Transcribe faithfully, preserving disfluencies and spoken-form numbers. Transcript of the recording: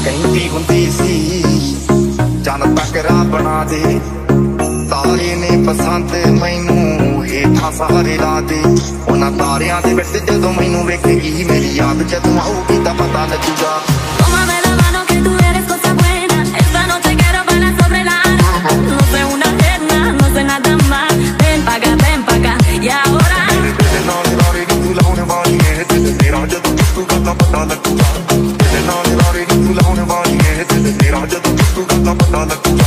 ਕਹਿੰਦੀ ਹੁੰਦੀ ਸੀ ਚੰਨ ਤੱਕਰਾ ਬਣਾ ਦੇ, ਤਾਰੇ ਨੇ ਪਸੰਦ ਮੈਨੂੰ ਹੇਠਾਂ ਸਾਰੇ ਲਾ ਦੇ। ਉਹਨਾਂ ਤਾਰਿਆਂ ਦੇ ਵਿੱਚ ਜਦੋਂ ਮੈਨੂੰ ਵੇਖੇਗੀ ਮੇਰੀ ਯਾਦ ਜਦੋਂ ਆਊਗੀ ਤਾਂ ਪਤਾ ਲੱਗੂਗਾ। ਤੇਰਾ ਜਦੋਂ ਟੁੱਟੂਗਾ ਤਾਂ ਪਤਾ ਲੱਗੂਗਾ, ਤੇਰੇ ਨਾਲ ਵਾਰੀ ਨੂੰ ਲਾਉਣ ਵਾਲੀ ਹੈ, ਤੇਰਾ ਜਦੋਂ ਟੁੱਟੂਗਾ ਤਾਂ ਪਤਾ ਲੱਗੂਗਾ।